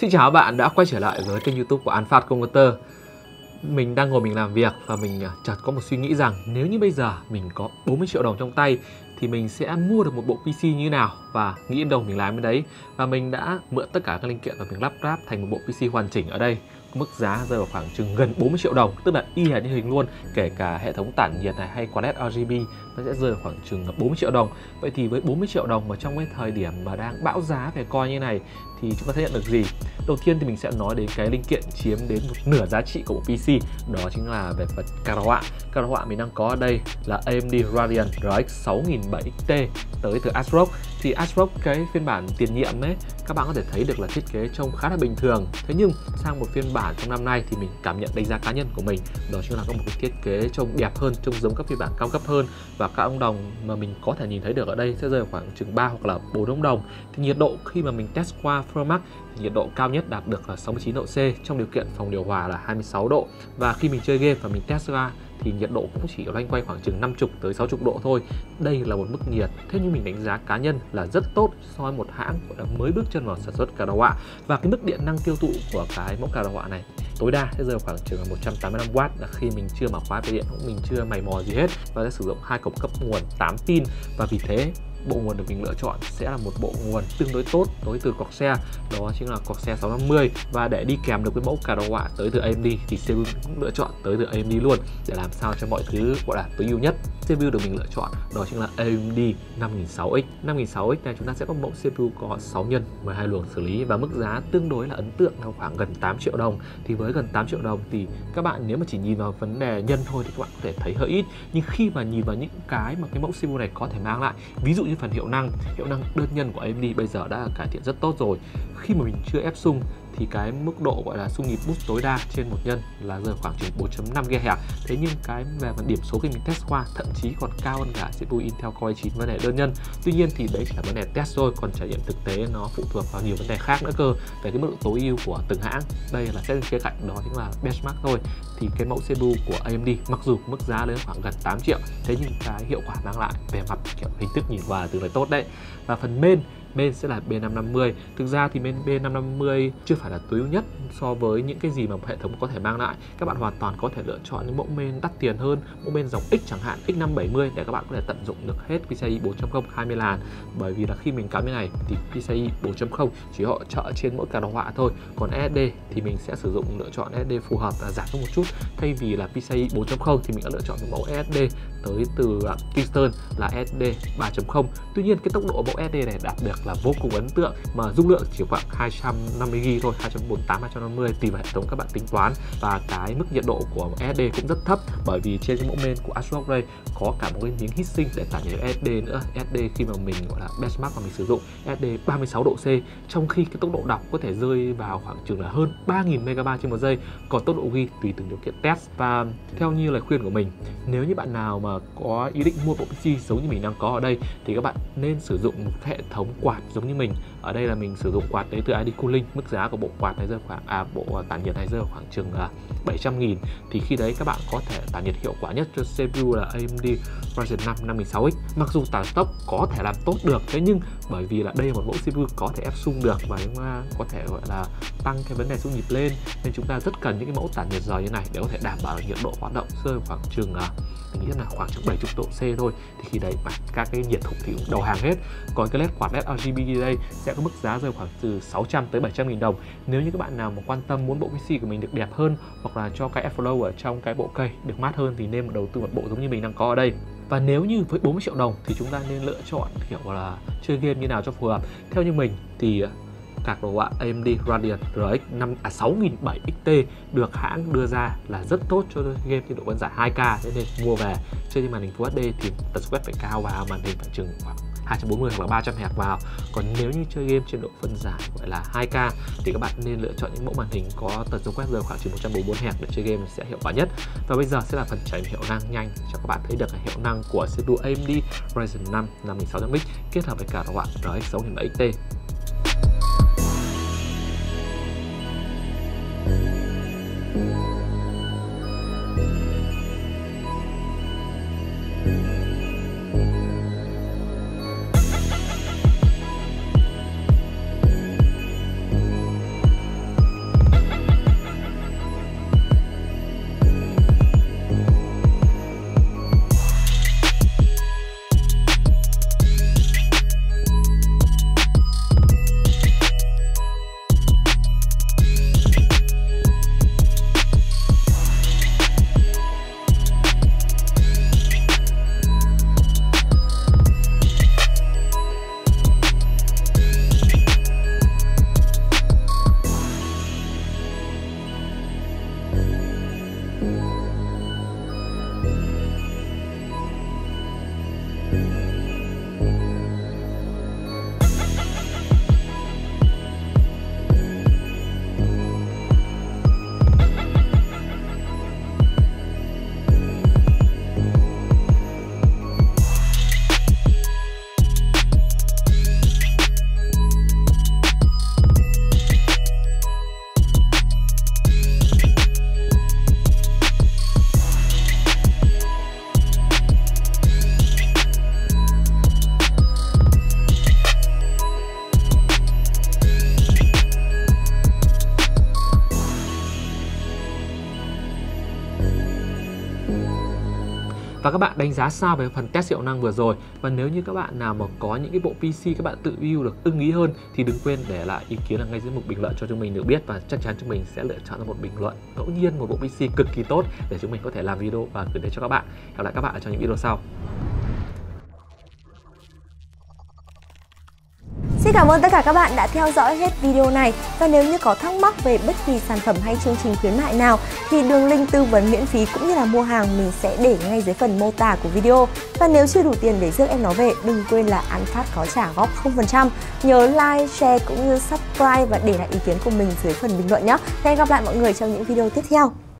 Xin chào các bạn đã quay trở lại với kênh YouTube của An Phát Computer. Mình đang ngồi mình làm việc và mình chợt có một suy nghĩ rằng nếu như bây giờ mình có 40 triệu đồng trong tay thì mình sẽ mua được một bộ PC như thế nào, và nghĩ đến đâu mình làm đến đấy. Và mình đã mượn tất cả các linh kiện và mình lắp ráp thành một bộ PC hoàn chỉnh ở đây. Mức giá rơi vào khoảng chừng gần 40 triệu đồng, tức là y hệt như hình luôn, kể cả hệ thống tản nhiệt này hay quạt LED ARGB nó sẽ rơi vào khoảng chừng 40 triệu đồng. Vậy thì với 40 triệu đồng mà trong cái thời điểm mà đang bão giá về coi như này thì chúng ta sẽ nhận được gì? Đầu tiên thì mình sẽ nói đến cái linh kiện chiếm đến một nửa giá trị của bộ PC, đó chính là về phần card đồ họa. Card đồ họa mình đang có ở đây là AMD Radeon RX 6700 XT tới từ ASROCK. Thì ASROCK cái phiên bản tiền nhiệm ấy, các bạn có thể thấy được là thiết kế trông khá là bình thường. Thế nhưng sang một phiên bản trong năm nay thì mình cảm nhận đánh giá cá nhân của mình, đó chính là có một cái thiết kế trông đẹp hơn, trông giống các phiên bản cao cấp hơn, và các ông đồng mà mình có thể nhìn thấy được ở đây sẽ rơi vào khoảng chừng 3 hoặc là 4 ông đồng. Thì nhiệt độ khi mà mình test qua Firmax thì nhiệt độ cao nhất đạt được là 69 độ C trong điều kiện phòng điều hòa là 26 độ. Và khi mình chơi game và mình test ra thì nhiệt độ cũng chỉ loanh quanh khoảng chừng 50 tới 60 độ thôi. Đây là một mức nhiệt thế nhưng mình đánh giá cá nhân là rất tốt so với một hãng mới bước chân vào sản xuất card đồ họa. Và cái mức điện năng tiêu thụ của cái mẫu card đồ họa này tối đa sẽ rơi khoảng chừng 185W là khi mình chưa mở khóa về điện, cũng mình chưa mày mò gì hết, và sẽ sử dụng 2 cổng cấp nguồn 8 pin. Và vì thế bộ nguồn được mình lựa chọn sẽ là một bộ nguồn tương đối tốt tới từ Corsair, đó chính là Corsair 650. Và để đi kèm được với mẫu card đồ họa tới từ AMD thì CPU cũng lựa chọn tới từ AMD luôn, để làm sao cho mọi thứ gọi là tối ưu nhất. CPU được mình lựa chọn đó chính là AMD 5600X. 5600X này chúng ta sẽ có mẫu CPU có 6 nhân 12 luồng xử lý, và mức giá tương đối là ấn tượng là khoảng gần 8 triệu đồng. Thì với gần 8 triệu đồng thì các bạn nếu mà chỉ nhìn vào vấn đề nhân thôi thì các bạn có thể thấy hơi ít, nhưng khi mà nhìn vào những cái mà cái mẫu CPU này có thể mang lại, ví dụ như phần hiệu năng đơn nhân của AMD bây giờ đã cải thiện rất tốt rồi. Khi mà mình chưa ép xung thì cái mức độ gọi là xung nhịp boost tối đa trên một nhân là rơi khoảng chừng 4.5 GHz. Thế nhưng cái về phần điểm số khi mình test qua thậm chí còn cao hơn cả CPU Intel Core i9 vấn đề đơn nhân. Tuy nhiên thì đấy chỉ là vấn đề test thôi, còn trải nghiệm thực tế nó phụ thuộc vào nhiều vấn đề khác nữa cơ, về cái mức độ tối ưu của từng hãng. Đây là xét khía cạnh đó chính là benchmark thôi. Thì cái mẫu CPU của AMD mặc dù mức giá lên khoảng gần 8 triệu, thế nhưng cái hiệu quả mang lại về mặt kiểu hình thức nhìn qua tương đối tốt đấy. Và phần main sẽ là B550. Thực ra thì B550 chưa phải là tối ưu nhất so với những cái gì mà hệ thống có thể mang lại. Các bạn hoàn toàn có thể lựa chọn những mẫu main đắt tiền hơn, mẫu main dòng X chẳng hạn, X570, để các bạn có thể tận dụng được hết PCIe 4.0 20 làn. Bởi vì là khi mình cắm như này thì PCIe 4.0 chỉ hỗ trợ trên mỗi card đồ họa thôi. Còn SSD thì mình sẽ sử dụng lựa chọn SSD phù hợp là giảm hơn một chút. Thay vì là PCIe 4.0 thì mình đã lựa chọn một mẫu SSD tới từ Kingston là SSD 3.0. Tuy nhiên cái tốc độ mẫu SSD này đạt được là vô cùng ấn tượng, mà dung lượng chỉ khoảng 250GB thôi, 248, 250 tùy vào hệ thống các bạn tính toán. Và cái mức nhiệt độ của SSD cũng rất thấp, bởi vì trên cái mẫu main của ASROCK đây có cả một cái miếng heatsink để tản nhiệt SSD nữa. SSD khi mà mình gọi là benchmark và mình sử dụng SSD 36 độ C, trong khi cái tốc độ đọc có thể rơi vào khoảng chừng là hơn 3000 MB trên một giây. Còn tốc độ ghi tùy từng điều kiện test. Và theo như lời khuyên của mình, nếu như bạn nào mà có ý định mua bộ PC giống như mình đang có ở đây thì các bạn nên sử dụng một hệ thống quạt giống như mình. Ở đây là mình sử dụng quạt đến từ ID Cooling. Mức giá của bộ quạt này rơi khoảng bộ tản nhiệt này rơi khoảng chừng 700.000. Thì khi đấy các bạn có thể tản nhiệt hiệu quả nhất cho CPU là AMD Ryzen 5 5600X. Mặc dù tản tốc có thể làm tốt được, thế nhưng bởi vì là đây là một mẫu CPU có thể ép xung được và chúng ta có thể gọi là tăng cái vấn đề xung nhịp lên, nên chúng ta rất cần những cái mẫu tản nhiệt giỏi như này để có thể đảm bảo được nhiệt độ hoạt động rơi khoảng chừng mình nghĩ là khoảng chừng 70 độ C thôi. Thì khi đấy mà các cái nhiệt thụ thì cũng đầu hàng hết. Còn cái quạt LED ARGB đây sẽ có mức giá rơi khoảng từ 600 tới 700.000 đồng. Nếu như các bạn nào mà quan tâm muốn bộ PC của mình được đẹp hơn, hoặc là cho cái airflow ở trong cái bộ cây được mát hơn, thì nên đầu tư một bộ giống như mình đang có ở đây. Và nếu như với 40 triệu đồng thì chúng ta nên lựa chọn kiểu là chơi game như nào cho phù hợp. Theo như mình thì card đồ họa AMD Radeon RX 6700 XT được hãng đưa ra là rất tốt cho game nhiệt độ phân giải 2K, nên mua về chơi trên màn hình Full HD thì tần số quét phải cao vào, màn hình phải chừng khoảng 240 hoặc là 300 Hz vào. Còn nếu như chơi game trên độ phân giải gọi là 2K thì các bạn nên lựa chọn những mẫu màn hình có tần số quét rơi khoảng chừng 144 Hz để chơi game sẽ hiệu quả nhất. Và bây giờ sẽ là phần trải nghiệm hiệu năng nhanh cho các bạn thấy được hiệu năng của CPU AMD Ryzen 5 5600X kết hợp với card đồ họa RX 6700 XT. Và các bạn đánh giá sao về phần test hiệu năng vừa rồi. Và nếu như các bạn nào mà có những cái bộ PC các bạn tự review được ưng ý hơn thì đừng quên để lại ý kiến ở ngay dưới mục bình luận cho chúng mình được biết, và chắc chắn chúng mình sẽ lựa chọn ra một bình luận ngẫu nhiên một bộ PC cực kỳ tốt để chúng mình có thể làm video và gửi đến cho các bạn. Hẹn gặp lại các bạn ở trong những video sau. Xin cảm ơn tất cả các bạn đã theo dõi hết video này. Và nếu như có thắc mắc về bất kỳ sản phẩm hay chương trình khuyến mại nào thì đường link tư vấn miễn phí cũng như là mua hàng mình sẽ để ngay dưới phần mô tả của video. Và nếu chưa đủ tiền để rước em nó về, đừng quên là An Phát có trả góp 0%. Nhớ like, share cũng như subscribe và để lại ý kiến của mình dưới phần bình luận nhé. Hẹn gặp lại mọi người trong những video tiếp theo.